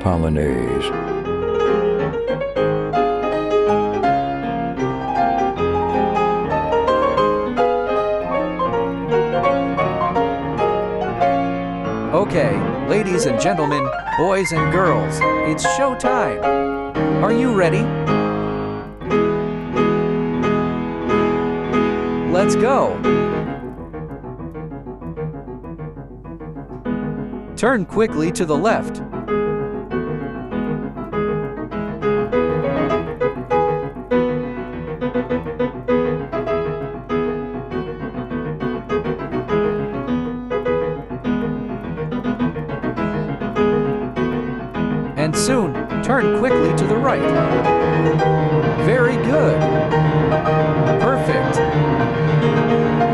Polonaise. Okay, ladies and gentlemen, boys and girls, it's show time. Are you ready? Let's go. Turn quickly to the left. And soon, turn quickly to the right. Very good. Perfect.